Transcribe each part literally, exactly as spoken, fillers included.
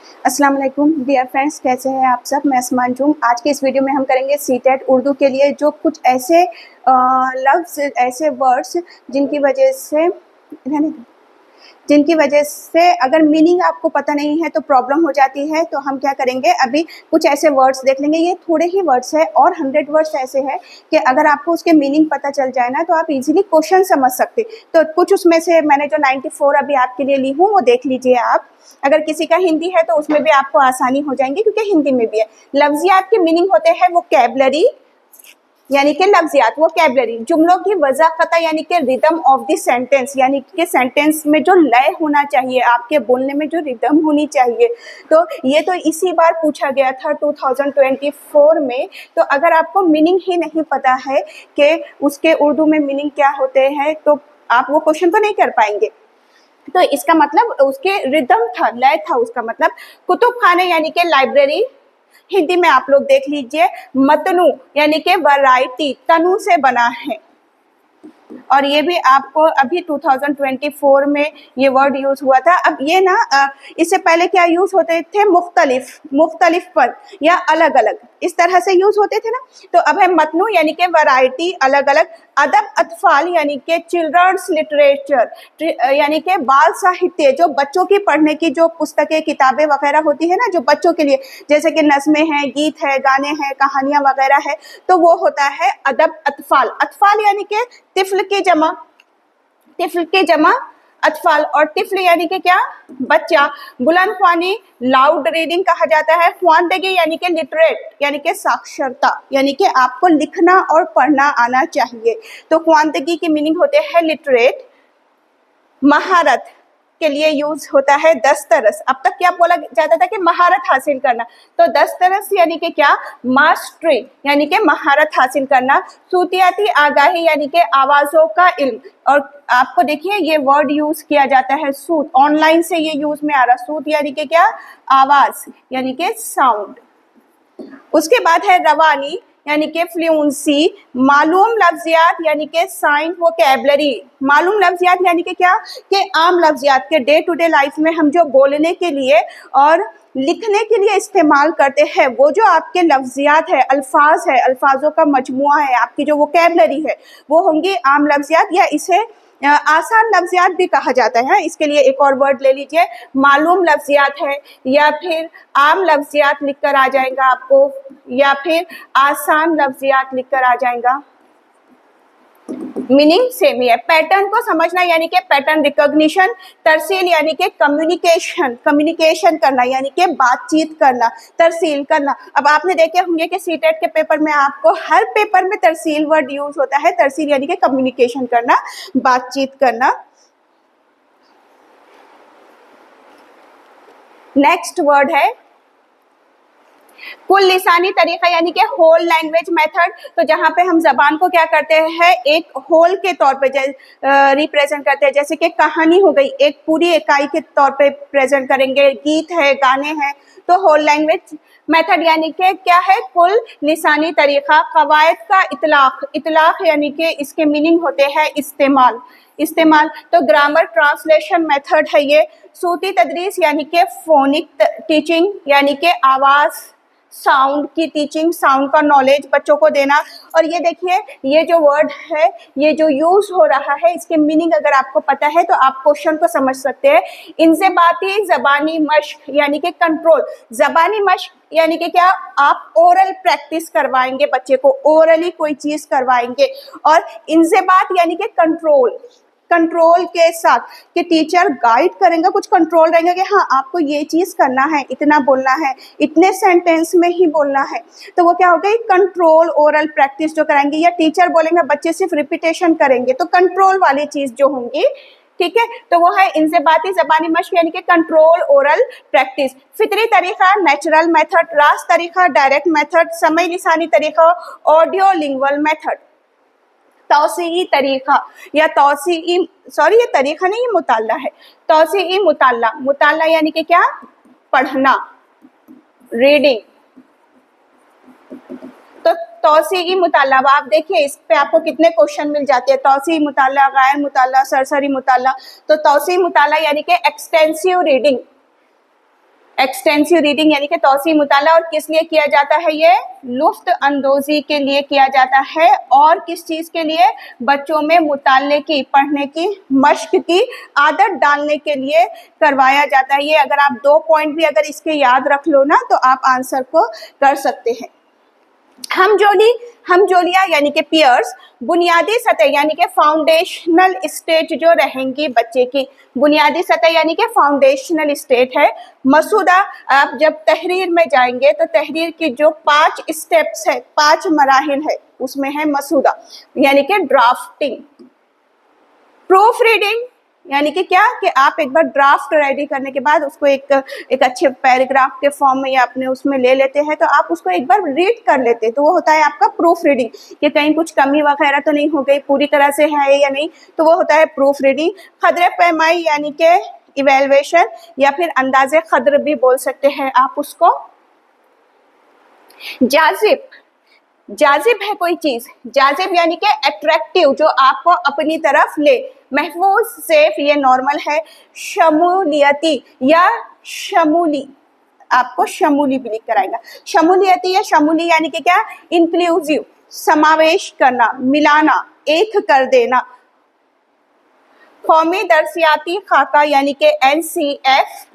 अस्सलाम वालेकुम dear friends, कैसे हैं आप सब। मैं असमान जूम। आज के इस वीडियो में हम करेंगे सीटेट उर्दू के लिए जो कुछ ऐसे लफ्ज़, ऐसे वर्ड्स जिनकी वजह से जिनकी वजह से अगर मीनिंग आपको पता नहीं है तो प्रॉब्लम हो जाती है। तो हम क्या करेंगे, अभी कुछ ऐसे वर्ड्स देख लेंगे। ये थोड़े ही वर्ड्स है और हंड्रेड वर्ड्स ऐसे हैं कि अगर आपको उसके मीनिंग पता चल जाए ना तो आप इजीली क्वेश्चन समझ सकते। तो कुछ उसमें से मैंने जो चौरानवे अभी आपके लिए ली हूँ वो देख लीजिए आप। अगर किसी का हिंदी है तो उसमें भी आपको आसानी हो जाएंगी क्योंकि हिंदी में भी है। लफ्जियात के मीनिंग होते हैं वोकैबुलरी यानी कि लफ्जियात, वोकैबुलरी, जुमलों की वज़ाक़त यानी कि रिदम ऑफ द सेंटेंस, यानी कि सेंटेंस में जो लय होना चाहिए, आपके बोलने में जो रिदम होनी चाहिए। तो ये तो इसी बार पूछा गया था दो हज़ार चौबीस में। तो अगर आपको मीनिंग ही नहीं पता है कि उसके उर्दू में मीनिंग क्या होते हैं तो आप वो क्वेश्चन तो नहीं कर पाएंगे। तो इसका मतलब उसके रिदम था, लय था। उसका मतलब कुतुब खाने यानी कि लाइब्रेरी, हिंदी में आप लोग देख लीजिए मतनू यानी कि वैरायटी, तनु से बना है। और ये भी आपको अभी दो हज़ार चौबीस में ये वर्ड यूज हुआ था। अब ये ना इससे पहले क्या यूज होते थे, मुख्तलिफ, मुख्तलिफ पर या अलग अलग, इस तरह से यूज होते थे ना। तो अब है मतनू यानी कि वैरायटी, अलग अलग। अदब अतफाल यानी कि चिल्ड्रंस लिटरेचर यानी कि बाल साहित्य, जो बच्चों की पढ़ने की जो पुस्तकें, किताबें वगैरह होती है ना जो बच्चों के लिए, जैसे कि नज़्में हैं, गीत है, गाने हैं, कहानियां वगैरह है, तो वो होता है अदब अतफाल। अतफाल यानी कि तिफल की जमा, तिफल की जमा अतफाल। और तिफल यानी कि क्या, बच्चा। बुलंद ख्वानी, लाउड रीडिंग कहा जाता है। ख्वानदगी यानी कि लिटरेट यानी कि साक्षरता, यानी कि आपको लिखना और पढ़ना आना चाहिए। तो ख्वानदगी की मीनिंग होते हैं लिटरेट। महारत के लिए यूज होता है दस्तरस। अब तक क्या बोला जाता था कि महारत हासिल करना, तो दस्तरस यानी कि क्या, मास्टरी यानी कि महारत हासिल करना। सूतियाती आगाही यानी कि आवाजों का इल्म। और आपको देखिए ये वर्ड यूज किया जाता है सूत, ऑनलाइन से ये यूज में आ रहा। सूत यानी कि क्या, आवाज यानी कि साउंड। उसके बाद है रवानी यानी कि फ्लुएंसी। मालूम लफ्जियात यानी कि साइंस वोकैबुलरी। मालूम लफ्जियात यानी कि क्या, कि आम लफ्जियात के डे टू डे लाइफ में हम जो बोलने के लिए और लिखने के लिए इस्तेमाल करते हैं, वो जो आपके लफ्जियात है, अल्फाज है, अल्फाजों का मजमुआ है, आपकी जो वोकैबुलरी है, वो होंगी आम लफ्जियात, या इसे आसान लफ्जियात भी कहा जाता है। इसके लिए एक और वर्ड ले लीजिए, मालूम लफ्जियात है, या फिर आम लफ्जियात लिखकर आ जाएगा आपको, या फिर आसान लफ्जियात लिखकर आ जाएगा। मीनिंग सेम ही है। पैटर्न को समझना यानी कि पैटर्न रिकॉग्निशन। तरसील यानी कि कम्युनिकेशन, कम्युनिकेशन करना यानी कि बातचीत करना, तरसील करना। अब आपने देखे होंगे कि सीटेट के पेपर में आपको हर पेपर में तरसील वर्ड यूज होता है। तरसील यानी कि कम्युनिकेशन करना, बातचीत करना। नेक्स्ट वर्ड है कुल लिसानी तरीका यानी कि होल लैंग्वेज मेथड। तो जहां पे हम जबान को क्या करते हैं, एक होल के तौर पे रिप्रेजेंट करते हैं। जैसे कि कहानी हो गई, एक पूरी इकाई के तौर पे प्रेजेंट करेंगे। गीत है, गाने हैं, तो होल लैंग्वेज मेथड यानी कि क्या है, कुल लिसानी तरीका। कवायद का इतलाक, इतलाक यानी कि इसके मीनिंग होते हैं इस्तेमाल, इस्तेमाल। तो ग्रामर ट्रांसलेशन मेथड है ये। सूती तदरीस यानी कि फोनिक टीचिंग यानी कि आवाज, साउंड की टीचिंग, साउंड का नॉलेज बच्चों को देना। और ये देखिए ये जो वर्ड है, ये जो यूज हो रहा है, इसके मीनिंग अगर आपको पता है तो आप क्वेश्चन को समझ सकते हैं। इंज़िबाती ज़बानी मश्क यानी कि कंट्रोल। ज़बानी मश्क यानी कि क्या, आप ओरल प्रैक्टिस करवाएंगे बच्चे को, ओरली कोई चीज करवाएंगे। और इंज़िबात यानी कि कंट्रोल, कंट्रोल के साथ कि टीचर गाइड करेंगे, कुछ कंट्रोल रहेंगे कि हाँ आपको ये चीज करना है, इतना बोलना है, इतने सेंटेंस में ही बोलना है। तो वो क्या हो गई, कंट्रोल, ओरल प्रैक्टिस जो कराएंगे। या टीचर बोलेंगे बच्चे सिर्फ रिपीटेशन करेंगे, तो कंट्रोल वाली चीज जो होंगी, ठीक है। तो वो है इंज़िबाती ज़बानी मश्क यानी कि कंट्रोल, ओरल प्रैक्टिस। फितरी तरीका, नेचुरल मेथड। रास तरीका, डायरेक्ट मेथड। समय लिसानी तरीका, ऑडियो लिंगुअल मेथड। तौसीई तरीका या तौसीई, सॉरी ये तरीका नहीं, ये मुताल्ला है। तौसीई मुताल्ला, मुताल्ला यानी कि क्या, पढ़ना, रीडिंग। तो तौसीई मुताल्ला, आप देखिए इस पे आपको कितने क्वेश्चन मिल जाते हैं। तौसीई मुताल्ला, गैर मुताल्ला, सरसरी मुताल्ला। तो तौसीई मुताल्ला यानी कि एक्सटेंसिव रीडिंग, एक्सटेंसिव रीडिंग यानी कि तौसी मुताला, और किस लिए किया जाता है? ये लुफ्त अंदोजी के लिए किया जाता है। और किस चीज के लिए? बच्चों में मुताले की, पढ़ने की मश्क की आदत डालने के लिए करवाया जाता है। ये अगर आप दो पॉइंट भी अगर इसके याद रख लो ना तो आप आंसर को कर सकते हैं। हमजोली, हमजोलिया यानी कि पियर्स, बुनियादी सतह यानी कि फाउंडेशनल स्टेज जो रहेंगी बच्चे की, बुनियादी सतह यानी कि फाउंडेशनल स्टेट है। मसूदा, आप जब तहरीर में जाएंगे तो तहरीर की जो पांच स्टेप्स है, पांच मराहिल है, उसमें है मसूदा यानी कि ड्राफ्टिंग। प्रूफ रीडिंग यानी कि क्या कि आप एक बार ड्राफ्ट रेडी करने के बाद उसको एक एक अच्छे पैराग्राफ के फॉर्म में या अपने उसमें ले लेते हैं तो आप उसको एक बार रीड कर लेते हैं, तो वो होता है आपका प्रूफ रीडिंग, कि कहीं कुछ कमी वगैरह तो नहीं हो गई, पूरी तरह से है या नहीं, तो वो होता है प्रूफ रीडिंग। खदरे पैमाई यानी कि इवेल्युएशन या फिर अंदाजे खदर भी बोल सकते हैं आप उसको। जाजिब, जाजिब है कोई चीज, जाजिब यानी कि अट्रैक्टिव, जो आपको अपनी तरफ ले। महफूज, सेफ, ये नॉर्मल है। शमूलियती या शमूली, आपको शमूली भी लिख कर आएगा। शमूलियती या शमूली यानी कि क्या? इंक्लूसिव, समावेश करना, मिलाना, एक कर देना। कौमी दर्सियाती खाका यानी कि एन सी एफ।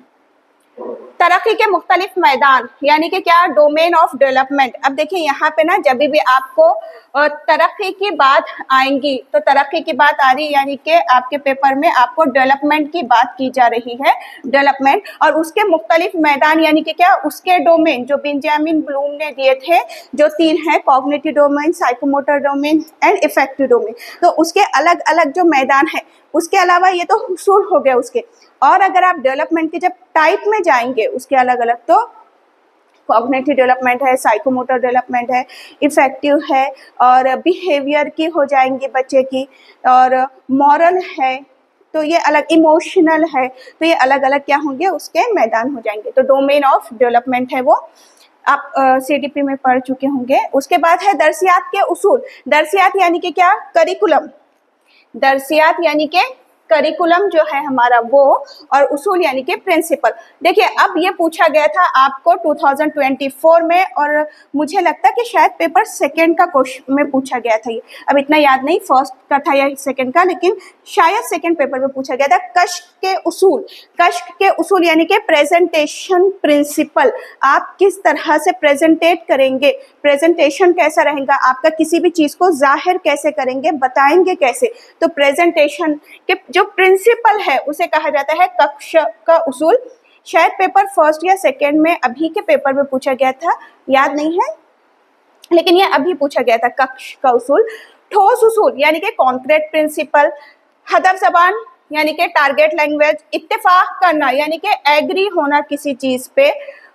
तरक्की के मुख्तलिफ मैदान यानी कि क्या? Domain of development. अब देखिए यहाँ पे ना जब भी आपको तरक्की की बात आएंगी तो तरक्की की बात आ रही यानी कि आपके पेपर में आपको डेवलपमेंट की बात की जा रही है, डेवलपमेंट, और उसके मुख्तलिफ मैदान यानी कि क्या? उसके डोमेन जो बेंजामिन ब्लूम ने दिए थे, जो तीन है, cognitive domain, psychomotor domain and effective domain, तो उसके अलग अलग जो मैदान है, उसके अलावा ये तो हुसूल हो गया उसके। और अगर आप डेवलपमेंट के जब टाइप में जाएंगे उसके अलग अलग, तो कॉग्निटिव डेवलपमेंट है, साइकोमोटर डेवलपमेंट है, इफेक्टिव है, और बिहेवियर की हो जाएंगी बच्चे की, और मॉरल है, तो ये अलग, इमोशनल है, तो ये अलग अलग क्या होंगे? उसके मैदान हो जाएंगे। तो डोमेन ऑफ डेवलपमेंट है वो आप सी डी पी में पढ़ चुके होंगे। उसके बाद है दर्सियात के उसूल। दर्सियात यानी कि क्या? करिकुलम। दर्सियात यानी कि करिकुलम जो है हमारा वो, और उसूल यानी कि प्रिंसिपल। देखिए अब ये पूछा गया था आपको दो हज़ार चौबीस में, और मुझे लगता है कि शायद पेपर सेकंड का क्वेश्चन में पूछा गया था ये, अब इतना याद नहीं फर्स्ट का था या सेकंड का, लेकिन शायद सेकंड पेपर में पूछा गया था। कश्क के उसूल, कश्क के उसूल यानी कि प्रेजेंटेशन प्रिंसिपल, आप किस तरह से प्रेजेंटेट करेंगे, प्रेजेंटेशन कैसा रहेगा आपका, किसी भी चीज को जाहिर कैसे करेंगे, बताएंगे कैसे, तो प्रेजेंटेशन के जो प्रिंसिपल है उसे कहा जाता है कक्ष का उसूल। शायद पेपर फर्स्ट या सेकंड में अभी के पेपर में पूछा गया था, याद नहीं है, लेकिन ये अभी पूछा गया था कक्ष का उसूल। ठोस उसूल यानी कि कॉन्क्रीट प्रिंसिपल। हदफ ज़बान यानी कि टारगेट लैंग्वेज। इत्तेफाक करना यानी कि एग्री होना किसी चीज पे।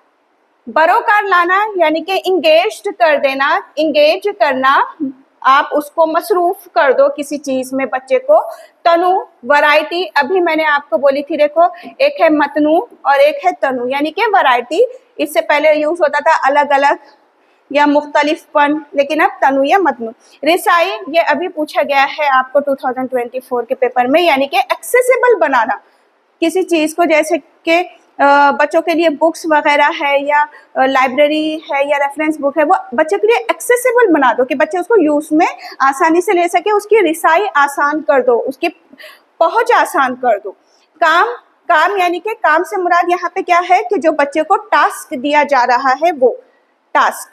बरोकार लाना यानी कि इंगेज कर देना, इंगेज करना, आप उसको मसरूफ कर दो किसी चीज में बच्चे को। तनु, वैरायटी, अभी मैंने आपको बोली थी, देखो एक है मतनू और एक है तनु यानी कि वैरायटी। इससे पहले यूज होता था अलग अलग या मुख्तलिफपन, लेकिन अब तनु या मतनू। रिसाई, ये अभी पूछा गया है आपको दो हज़ार चौबीस के पेपर में, यानी कि एक्सेसिबल बनाना किसी चीज को, जैसे कि बच्चों के लिए बुक्स वगैरह है या लाइब्रेरी है या रेफरेंस बुक है, वो बच्चों के लिए एक्सेसिबल बना दो कि बच्चे उसको यूज में आसानी से ले सके, उसकी रिसाई आसान कर दो, उसकी पहुंच आसान कर दो। काम, काम यानी कि काम से मुराद यहाँ पे क्या है कि जो बच्चे को टास्क दिया जा रहा है वो टास्क।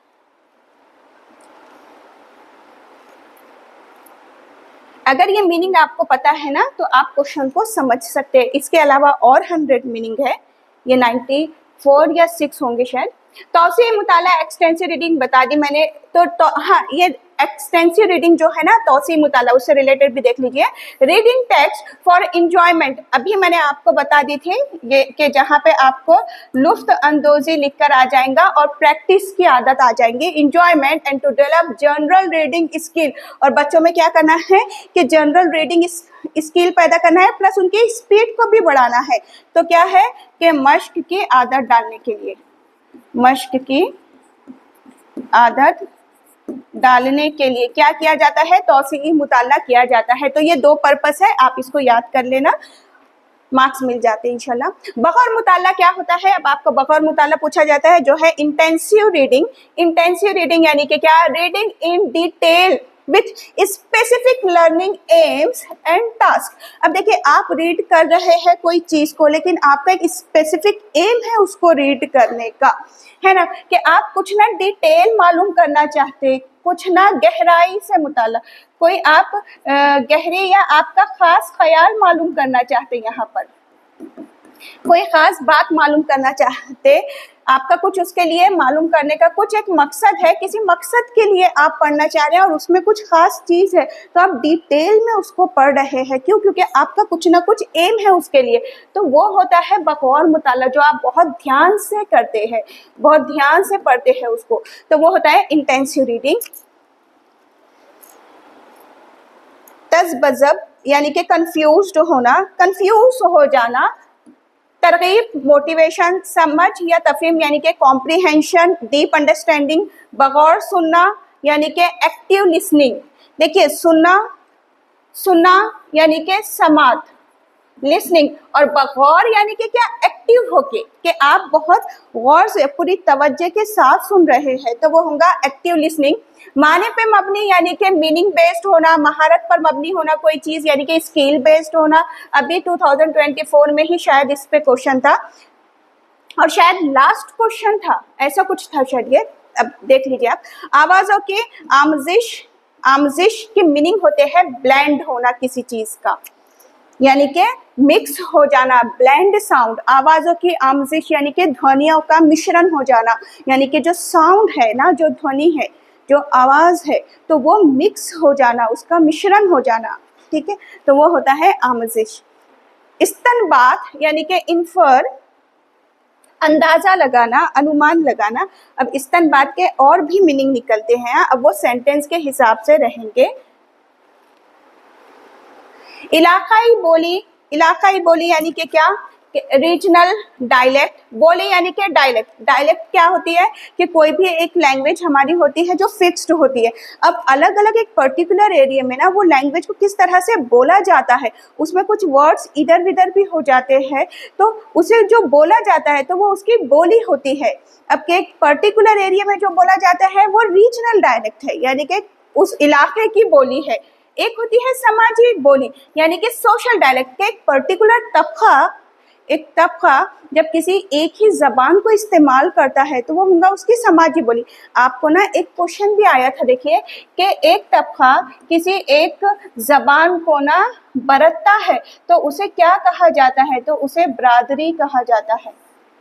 अगर ये मीनिंग आपको पता है ना तो आप क्वेश्चन को समझ सकते हैं। इसके अलावा और हंड्रेड मीनिंग है, ये नाइन्टी फोर या सिक्स होंगे शायद। तौसीए मुताला, एक्सटेंसिव रीडिंग बता दी मैंने, तो, तो हाँ ये एक्सटेंसिव रीडिंग जो है ना तौसीए मुताला, उससे रिलेटेड भी देख लीजिए। रीडिंग टेक्स्ट फॉर इंजॉयमेंट, अभी मैंने आपको बता दी थी ये कि जहाँ पे आपको लुफ्त अंदोजी लिख कर आ जाएगा और प्रैक्टिस की आदत आ जाएंगी। Enjoyment and to develop general reading skill, और बच्चों में क्या करना है कि जनरल रीडिंग स्किल पैदा करना है, प्लस उनकी स्पीड को भी बढ़ाना है। तो क्या है कि मश्क की आदत डालने के लिए, मश्क की आदत डालने के लिए क्या किया जाता है? तौसीई मुताला किया जाता है। तो ये दो पर्पस है, आप इसको याद कर लेना। मार्क्स मिल जाते हैं इंशाल्लाह। बगौर मुताला क्या होता है, अब आपको बगौर मुताला पूछा जाता है, जो है इंटेंसिव रीडिंग। इंटेंसिव रीडिंग यानी कि क्या, reading in detail with specific learning aims and task. अब देखिए आप रीड कर रहे हैं कोई चीज को, लेकिन आपका एक स्पेसिफिक एम है उसको रीड करने का, है ना, कि आप कुछ ना डिटेल मालूम करना चाहते, कुछ ना गहराई से मुताला, कोई आप गहरी या आपका खास ख्याल मालूम करना चाहते, यहाँ पर कोई खास बात मालूम करना चाहते, आपका कुछ उसके लिए मालूम करने का कुछ एक मकसद है, किसी मकसद के लिए आप पढ़ना चाह रहे हैं और उसमें कुछ खास चीज है, तो आप डिटेल में उसको पढ़ रहे हैं। क्यों? क्योंकि आपका कुछ ना कुछ एम है उसके लिए, तो वो होता है बगौर मुताला, जो आप बहुत ध्यान से करते हैं, बहुत ध्यान से पढ़ते हैं उसको, तो वो होता है इंटेंसिव रीडिंग। तज़बज़ब यानी कि कंफ्यूज्ड होना, कंफ्यूज हो जाना। तरगीब, मोटिवेशन, समझ या तफहीम यानी कि कॉम्प्रीहेंशन, डीप अंडरस्टैंडिंग। बगौर सुनना यानी कि एक्टिव लिसनिंग। देखिए सुनना, सुनना यानी कि समात, लिसनिंग, और बगौर यानी कि क्या, एक्टिव होके, कि आप बहुत गौर से पूरी तवज्जो के साथ सुन रहे हैं, तो वो होगा एक्टिव लिसनिंग। माने पे मबनी यानी कि मीनिंग बेस्ड होना, महारत पर मबनी होना कोई चीज यानी कि स्किल बेस्ड होना। अभी दो हज़ार चौबीस में ही शायद इस पे क्वेश्चन था, और शायद लास्ट क्वेश्चन था, ऐसा कुछ था शायद ये, अब देख लीजिए आप। आवाजों की आमजिश, आमजिश के मीनिंग होते हैं ब्लेंड होना किसी चीज का, यानी कि मिक्स हो जाना, ब्लेंड साउंड। आवाजों की आमजिश यानी कि ध्वनियों का मिश्रण हो जाना, यानी कि जो साउंड है ना, जो ध्वनि है, जो आवाज है, तो वो मिक्स हो जाना, उसका मिश्रण हो जाना, ठीक है, तो वो होता है आमजिश। इस्तनबात यानी कि इन्फर, अंदाजा लगाना, अनुमान लगाना। अब इस्तनबात के और भी मीनिंग निकलते हैं, अब वो सेंटेंस के हिसाब से रहेंगे। इलाकाई बोली, इलाकाई बोली यानी कि क्या, रीजनल डायलेक्ट। बोली यानी कि डायलेक्ट, डायलेक्ट क्या होती है कि कोई भी एक लैंग्वेज हमारी होती है जो फिक्स्ड होती है। अब अलग अलग एक पर्टिकुलर एरिया में ना वो लैंग्वेज को किस तरह से बोला जाता है, उसमें कुछ वर्ड्स इधर विधर भी हो जाते हैं, तो उसे जो बोला जाता है तो वो उसकी बोली होती है। अब के एक पर्टिकुलर एरिया में जो बोला जाता है वो रीजनल डायलेक्ट है, यानी कि उस इलाके की बोली है। एक होती है समाजी बोली यानी कि सोशल डायलेक्ट के एक पर्टिकुलर तबका, एक तबका जब किसी एक ही जबान को इस्तेमाल करता है तो वो होगा उसकी समाजी बोली। आपको ना एक क्वेश्चन भी आया था, देखिए कि एक तबका किसी एक जबान को ना बरतता है तो उसे क्या कहा जाता है, तो उसे बरादरी कहा जाता है,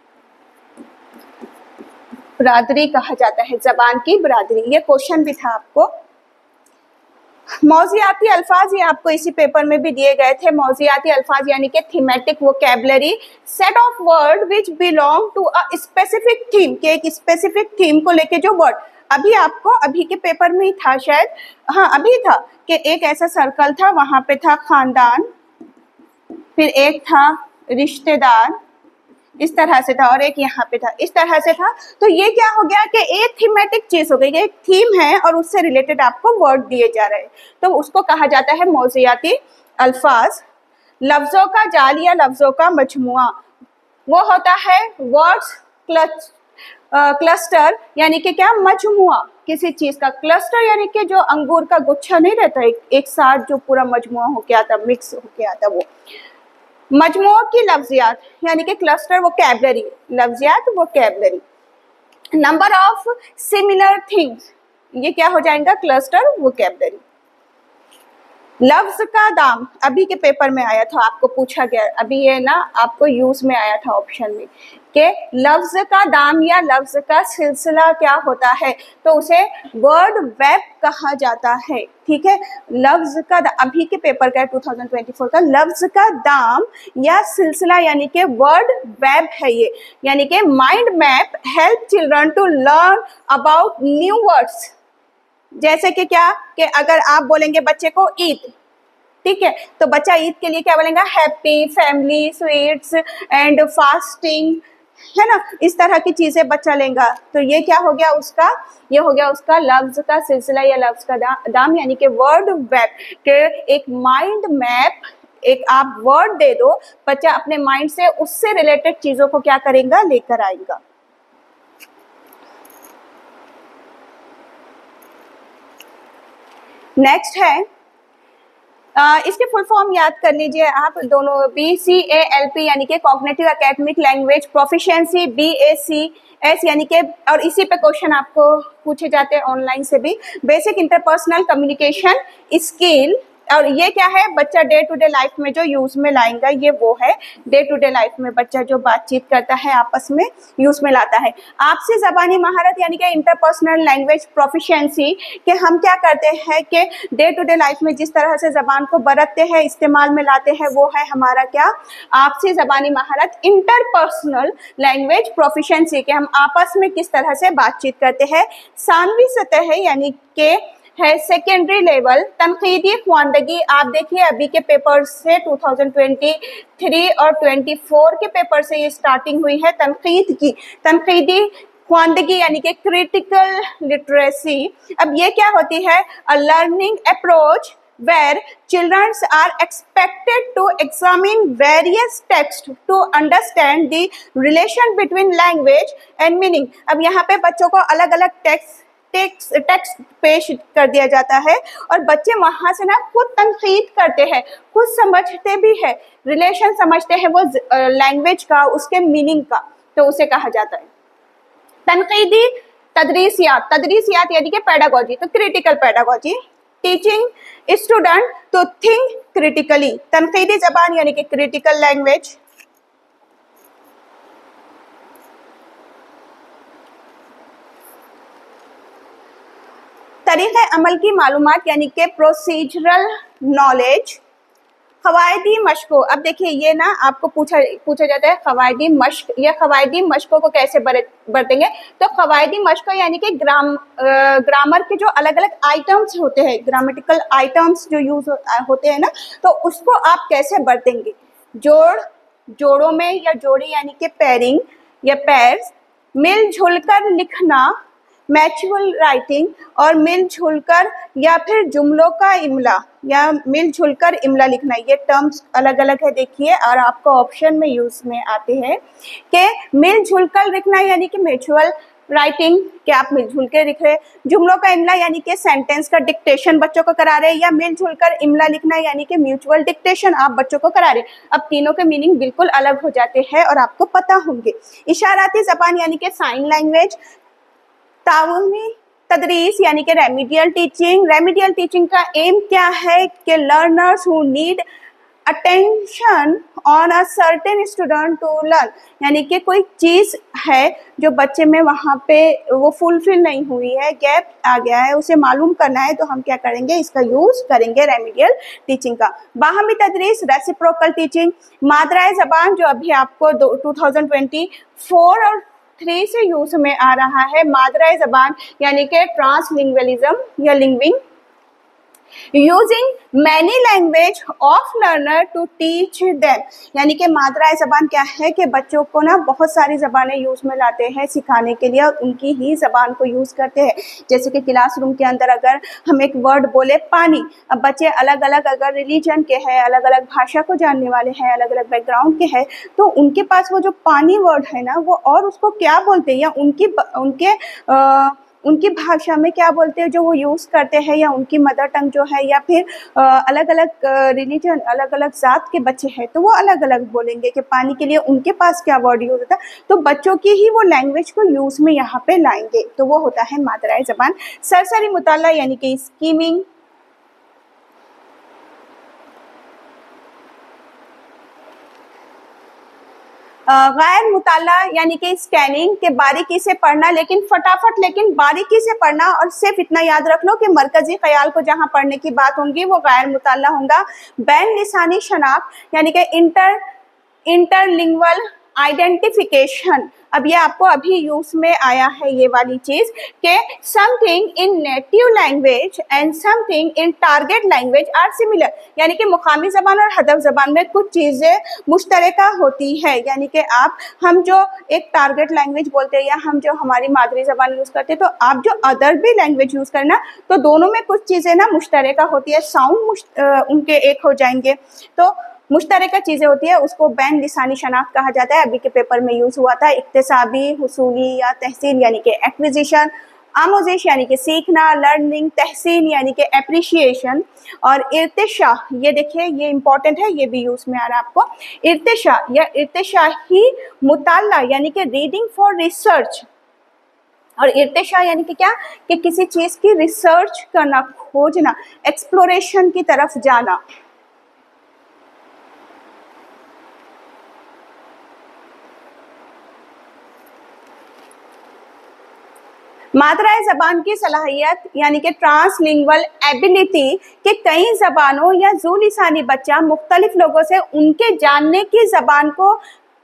बरादरी कहा जाता है, जबान की बरादरी। ये क्वेश्चन भी था आपको। मौजियाती अल्फाज, ये आपको इसी पेपर में भी दिए गए थे। मौजियाती अल्फाज यानी कि thematic vocabulary, set of word which belong to a specific theme, के एक स्पेसिफिक थीम को लेके जो वर्ड, अभी आपको अभी के पेपर में ही था शायद, हाँ अभी था, कि एक ऐसा सर्कल था, वहां पे था खानदान, फिर एक था रिश्तेदार, इस तरह से था, और एक यहाँ पे था, इस तरह से था। तो ये क्या हो गया कि एक थीमेटिक चीज हो गई, एक थीम है और उससे रिलेटेड आपको वर्ड दिए जा रहे हैं, तो उसको कहा जाता है मौजियाती अल्फाज। लफ्जों का जाल या लफ्जों का मजमुआ, वो होता है वर्ड्स क्लच क्लस्टर, यानी कि क्या, मजमुआ किसी चीज का। क्लस्टर यानी कि जो अंगूर का गुच्छा नहीं रहता एक, एक साथ जो पूरा मजमुआ होके आता, मिक्स होके आता, वो मजमुआ की लफ्जियात यानी कि क्लस्टर वोकैबुलरी, लफ्जियात vocabulary. Number of similar things, ये क्या हो जाएगा, क्लस्टर वोकैबुलरी। लफ्ज का दाम, अभी के पेपर में आया था, आपको पूछा गया, अभी ये ना आपको यूज में आया था ऑप्शन में, कि लफ्ज का दाम या लफ्ज का सिलसिला क्या होता है, तो उसे वर्ड वेब कहा जाता है, ठीक है। लफ्ज का, अभी के पेपर का दो हज़ार चौबीस का, लफ्ज का दाम या सिलसिला यानी कि वर्ड वेब है ये, यानी कि mind map help children to learn about new words. जैसे कि क्या, कि अगर आप बोलेंगे बच्चे को ईद, ठीक है, तो बच्चा ईद के लिए क्या बोलेगा, happy, family, sweets and fasting, है ना, इस तरह की चीजें बच्चा लेगा। तो ये क्या हो गया उसका, ये हो गया उसका लफ्ज का सिलसिला या लफ्ज का दा, दाम यानी कि वर्ड वेब के एक माइंड मैप, एक आप वर्ड दे दो, बच्चा अपने माइंड से उससे रिलेटेड चीजों को क्या करेगा, लेकर आएगा। नेक्स्ट है, Uh, इसके फुल फॉर्म याद कर लीजिए आप दोनों, B C A L P यानी कि cognitive academic language proficiency, B A C S यानी कि, और इसी पे क्वेश्चन आपको पूछे जाते हैं ऑनलाइन से भी, बेसिक इंटरपर्सनल कम्युनिकेशन स्किल। और ये क्या है, बच्चा डे टू डे लाइफ में जो यूज में लाएगा, ये वो है डे टू डे लाइफ में बच्चा जो बातचीत करता है आपस में यूज में लाता है। आपसी जबानी महारत यानी कि इंटरपर्सनल लैंग्वेज प्रोफिशिएंसी, कि हम क्या करते हैं कि डे टू डे लाइफ में जिस तरह से जबान को बरतते हैं, इस्तेमाल में लाते हैं, वो है हमारा क्या, आपसी जबानी महारत। इंटरपर्सनल लैंग्वेज प्रोफिशिएंसी, कि हम आपस में किस तरह से बातचीत करते हैं। सानवी सतह है यानी कि है सेकेंडरी लेवल। तनकीदी ख्वानदगी, आप देखिए अभी के पेपर से टू थाउजेंड ट्वेंटी थ्री और ट्वेंटी फोर के पेपर से ये स्टार्टिंग हुई है तनकीद की। तनकीदी ख्वानदगी यानी कि क्रिटिकल लिटरेसी। अब ये क्या होती है, a learning approach where children are expected to examine various texts to understand the relation between language and meaning। अब यहाँ पे बच्चों को अलग अलग टेक्स्ट टेक्स्ट टेक्स्ट पेश कर दिया जाता है और बच्चे वहां से ना खुद तनकीद करते हैं, खुद समझते भी है, रिलेशन समझते हैं वो लैंग्वेज का, उसके मीनिंग का, तो उसे कहा जाता है तनकीदी तदरीसियात। तदरीसियात यानी कि पेडागोजी, तो critical pedagogy. Teaching student to think critically. तनकीदी जबान यानी कि क्रिटिकल लैंग्वेज। तरीक़े अमल की मालूमात यानी कि प्रोसीजरल नॉलेज। क़वायदी मशकों, अब देखिए ये ना आपको पूछा पूछा जाता है क़वायदी मश्क, या क़वायदी मशकों को कैसे बरतेंगे। तो क़वायदी मशकों यानी कि ग्राम ग्रामर के जो अलग अलग आइटम्स होते हैं, ग्रामेटिकल आइटम्स जो यूज होते हैं ना, तो उसको आप कैसे बरतेंगे। जोड़, जोड़ों में या जोड़ी यानी कि पेयरिंग या पेयर्स। मिलजुल कर लिखना, मैचुअल राइटिंग, और मिलजुल कर या फिर जुमलों का इमला या मिलजुल कर इमला लिखना। ये टर्म्स अलग अलग है देखिए, और आपको ऑप्शन में यूज में आते हैं कि मिलजुल कर लिखना यानी कि म्यूचुअल राइटिंग, कि आप मिलजुल के लिख रहे। जुमलों का इमला यानी कि सेंटेंस का डिक्टेशन बच्चों को करा रहे, या मिलजुल कर इमला लिखना यानी कि म्यूचुअल डिक्टेशन आप बच्चों को करा रहे। अब तीनों के मीनिंग बिल्कुल अलग हो जाते हैं और आपको पता होंगे। इशाराती जबान यानी कि साइन लैंग्वेज। ताउनी तदरीस यानी कि रेमिडियल टीचिंग। रेमिडियल टीचिंग का एम क्या है कि learners who need attention on a certain student to learn, यानी कि कोई चीज़ है जो बच्चे में वहाँ पे वो फुलफिल नहीं हुई है, गैप आ गया है, उसे मालूम करना है, तो हम क्या करेंगे, इसका यूज़ करेंगे रेमिडियल टीचिंग का। बाहमी तदरीस, रेसिप्रोकल टीचिंग। मादराए ज़बान जो अभी आपको टू थाउजेंड ट्वेंटी फोर और थ्री से यूज में आ रहा है, मादराए जबान यानी कि ट्रांसलिंग्वलिज्म या languaging. Using many language of learner to teach them, यानी कि मादराए जबान क्या है कि बच्चों को ना बहुत सारी जबानें यूज में लाते हैं सिखाने के लिए, और उनकी ही जबान को यूज करते हैं। जैसे कि क्लासरूम के अंदर अगर हम एक वर्ड बोले पानी, अब बच्चे अलग अलग अगर रिलीजन के हैं, अलग अलग भाषा को जानने वाले हैं, अलग अलग बैकग्राउंड के हैं, तो उनके पास वो जो पानी वर्ड है ना, वो और उसको क्या बोलते हैं, या उनकी उनके आ, उनकी भाषा में क्या बोलते हैं जो वो यूज़ करते हैं, या उनकी मदर टंग जो है, या फिर अलग अलग रिलीजन, अलग अलग जात के बच्चे हैं, तो वो अलग अलग बोलेंगे कि पानी के लिए उनके पास क्या वर्ड यूज़ होता है। तो बच्चों की ही वो लैंग्वेज को यूज़ में यहाँ पे लाएंगे, तो वो होता है मादराए ज़बान। सरसरी मुताला यानी कि स्कीमिंग। गैर मुताला यानी कि स्कैनिंग, के बारीकी से पढ़ना, लेकिन फटाफट लेकिन बारीकी से पढ़ना, और सिर्फ इतना याद रख लो कि मरकजी ख्याल को जहाँ पढ़ने की बात होगी वो गैर मुताला होगा। बैन लिसानी शनाख्त यानी कि इंटर इंटरलिंग्वल आइडेंटिफिकेशन। अब ये आपको अभी यूज में आया है ये वाली चीज कि something in native language and something in target language are similar, यानी कि मुकामी जबान और हदफ जबान में कुछ चीजें मुश्तरका होती है। यानी कि आप हम जो एक टारगेट लैंग्वेज बोलते हैं, या हम जो हमारी मादरी जबान यूज करते हैं, तो आप जो अदर भी लैंग्वेज यूज करना, तो दोनों में कुछ चीजें ना मुश्तरका होती है, साउंड उनके एक हो जाएंगे। तो मुश्तरका चीज़ें होती है उसको बैन लिसानी शनाख्त कहा जाता है। अभी के पेपर में यूज़ हुआ था। इक्तिसाबी, हुसूली या तहसील यानी कि एक्विजिशन, आमोजिश यानी कि सीखना, लर्निंग, तहसीन यानी कि एप्रिशिएशन, और इर्तिशा, ये देखिए ये इंपॉर्टेंट है, ये भी यूज़ में आ रहा है आपको। इर्तिशा या इर्तिशाही मुताला यानी कि रीडिंग फॉर रिसर्च, और इर्तिशा यानी कि क्या कि किसी चीज़ की रिसर्च करना, खोजना, एक्सप्लोरेशन की तरफ जाना। मादराए ज़बान की सलाहियत यानी कि ट्रांसलिंगुअल एबिलिटी कि कई ज़बानों या ज़ू लिसानी बच्चा मुख्तलिफ लोगों से उनके जानने की ज़बान को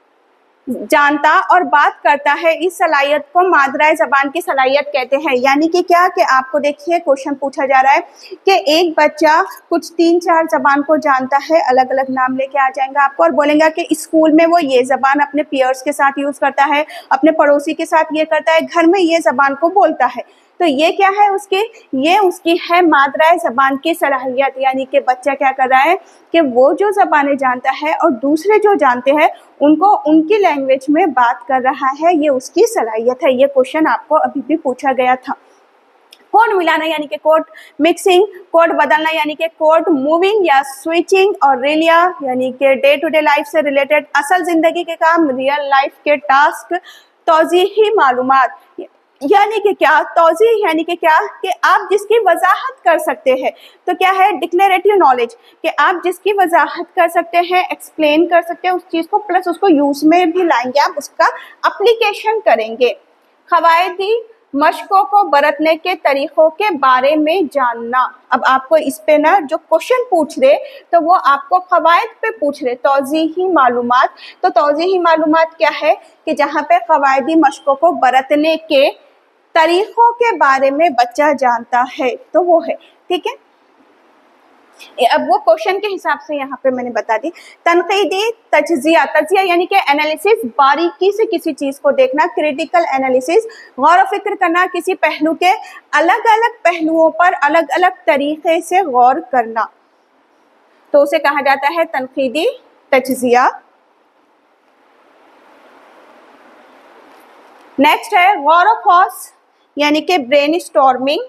जानता और बात करता है, इस सलाहियत को मादराए ज़बान की सलाहियत कहते हैं। यानी कि क्या कि आपको देखिए क्वेश्चन पूछा जा रहा है कि एक बच्चा कुछ तीन चार ज़बान को जानता है, अलग अलग नाम लेके आ जाएंगे आपको और बोलेंगे कि स्कूल में वो ये ज़बान अपने पीयर्स के साथ यूज़ करता है, अपने पड़ोसी के साथ ये करता है, घर में ये ज़बान को बोलता है। तो ये क्या है उसकी, ये उसकी है मादराए ज़बान की सलाहियत। यानी कि बच्चा क्या कर रहा है कि वो जो ज़बानें जानता है और दूसरे जो जानते हैं उनको उनकी लैंग्वेज में बात कर रहा है, ये उसकी सलाहियत है। ये क्वेश्चन आपको अभी भी पूछा गया था। कोड मिलाना यानी कि कोड मिक्सिंग, कोड बदलना यानी कि कोड मूविंग या स्विचिंग, और रिलिया यानी कि डे टू डे लाइफ से रिलेटेड असल ज़िंदगी के काम, रियल लाइफ के टास्क, तौज़ीही मालूमात यानी कि क्या, तौज़ीह यानी कि क्या कि आप जिसकी वजाहत कर सकते हैं। तो क्या है डिक्लेरेटिव नॉलेज कि आप जिसकी वजाहत कर सकते हैं, एक्सप्लेन कर सकते हैं उस चीज़ को, प्लस उसको यूज़ में भी लाएंगे, आप उसका अप्लीकेशन करेंगे। क़वायदी मशकों को बरतने के तरीक़ों के बारे में जानना। अब आपको इस पे ना जो क्वेश्चन पूछ रहे तो वो आपको क़वायद पे पूछ रहे, तौज़ीही मालूमात। तो तौज़ीही मालूमात क्या है कि जहाँ पे क़वायदी मशकों को बरतने के तरीक़ों के बारे में बच्चा जानता है, तो वो है, ठीक है। अब वो क्वेश्चन के हिसाब से यहाँ पे मैंने बता दी। तनकीदी तज्जिया, तज्जिया यानी कि एनालिसिस, बारीकी से किसी चीज़ को देखना, क्रिटिकल एनालिसिस, गौर फिक्र करना, किसी पहलू के अलग अलग पहलुओं पर अलग अलग तरीके से गौर करना, तो उसे कहा जाता है तनकीदी तज्जिया। नेक्स्ट है गौर ख़ौस यानी कि ब्रेन स्टॉर्मिंग,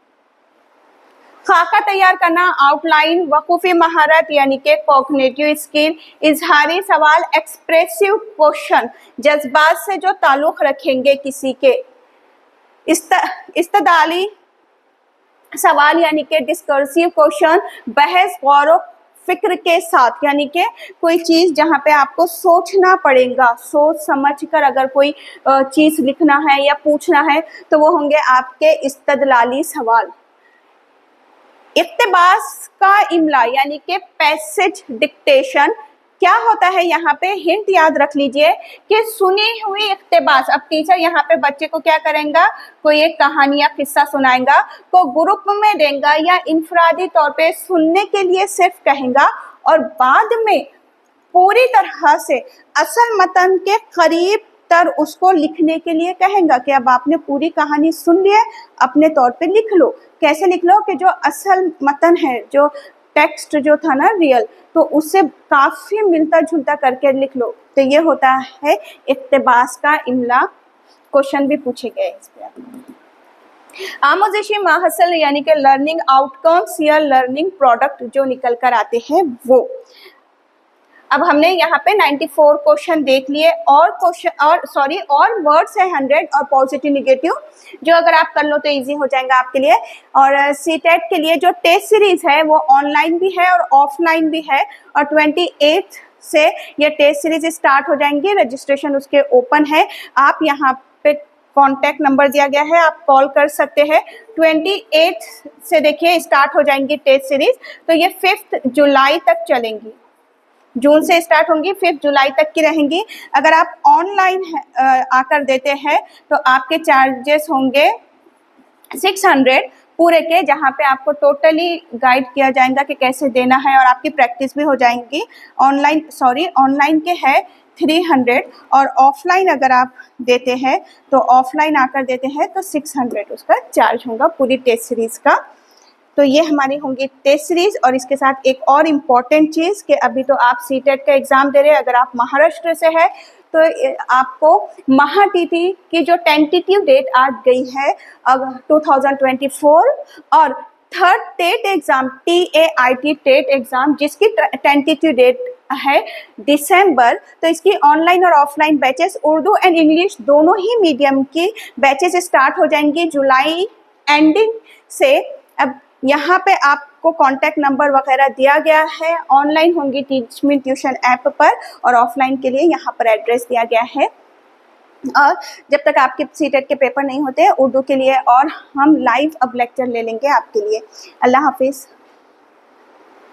खाका तैयार करना, आउटलाइन, वकूफ़ी महारत यानी कि कॉग्निटिव स्किल, इजहारी सवाल, एक्सप्रेसिव क्वेश्चन, जज्बात से जो ताल्लुक़ रखेंगे किसी के, इस्त, इस्तदाली सवाल यानी कि डिस्कर्सिव क्वेश्चन, बहस गौर फिक्र के साथ यानी कि कोई चीज़ जहाँ पे आपको सोचना पड़ेगा, सोच समझ कर अगर कोई चीज़ लिखना है या पूछना है तो वो होंगे आपके इस्तदलाली सवाल। इक्तिबास का इमला यानी कि पैसेज डिक्टेशन, क्या होता है यहाँ पे हिंट याद रख लीजिए कि सुनी हुई इक्तिबास। अब टीचर यहाँ पे बच्चे को क्या करेंगे, कोई एक कहानी या किस्सा सुनाएगा, को ग्रुप में देगा या इनफरादी तौर पे सुनने के लिए सिर्फ कहेगा और बाद में पूरी तरह से असल मतन के करीब तर उसको लिखने के लिए कहेंगे कि अब आपने पूरी कहानी सुन ली है, अपने तौर पे लिख लो। कैसे लिख लो कि जो असल मतन है, जो टेक्स्ट जो था ना रियल, तो उससे काफ़ी मिलता जुलता करके लिख लो। तो ये होता है इक्तिबास का इमला। क्वेश्चन भी पूछे गए इस पे। आमोजिशी माहसल यानी कि लर्निंग आउटकम्स या लर्निंग प्रोडक्ट जो निकल कर आते हैं वो। अब हमने यहाँ पे चौरानवे क्वेश्चन देख लिए और क्वेश्चन और सॉरी और वर्ड्स है हंड्रेड और पॉजिटिव निगेटिव, जो अगर आप कर लो तो इजी हो जाएगा आपके लिए। और सी टेट के लिए जो टेस्ट सीरीज है वो ऑनलाइन भी है और ऑफलाइन भी है, और अट्ठाईस से ये टेस्ट सीरीज स्टार्ट हो जाएंगी। रजिस्ट्रेशन उसके ओपन है, आप यहाँ पे कॉन्टैक्ट नंबर दिया गया है, आप कॉल कर सकते हैं। अट्ठाईस से देखिए स्टार्ट हो जाएंगी टेस्ट सीरीज, तो ये फिफ्थ जुलाई तक चलेंगी। जून से स्टार्ट होंगी, फिफ्थ जुलाई तक की रहेंगी। अगर आप ऑनलाइन आकर देते हैं तो आपके चार्जेस होंगे छह सौ पूरे के, जहाँ पे आपको टोटली गाइड किया जाएगा कि कैसे देना है और आपकी प्रैक्टिस भी हो जाएंगी। ऑनलाइन सॉरी ऑनलाइन के है तीन सौ और ऑफलाइन अगर आप देते हैं तो ऑफलाइन आकर देते हैं तो छह सौ उसका चार्ज होगा पूरी टेस्ट सीरीज का। तो ये हमारी होंगी टेस्ट सीरीज़। और इसके साथ एक और इम्पॉर्टेंट चीज़ कि अभी तो आप सी टेट का एग्ज़ाम दे रहे हैं, अगर आप महाराष्ट्र से है तो आपको महा टीटी की जो टेंटेटिव डेट आ गई है अब टू थाउजेंड ट्वेंटी फोर, और third TET exam T A I T TET exam जिसकी टेंटेटिव डेट है दिसंबर, तो इसकी ऑनलाइन और offline batches Urdu and English दोनों ही मीडियम की बैचेस स्टार्ट हो जाएंगी जुलाई एंडिंग से। अब यहाँ पे आपको कॉन्टैक्ट नंबर वगैरह दिया गया है, ऑनलाइन होंगी टीच मी ट्यूशन ऐप पर और ऑफलाइन के लिए यहाँ पर एड्रेस दिया गया है। और जब तक आपके सी टेट के पेपर नहीं होते उर्दू के लिए और हम लाइव अब लेक्चर ले लेंगे आपके लिए। अल्लाह हाफिज़।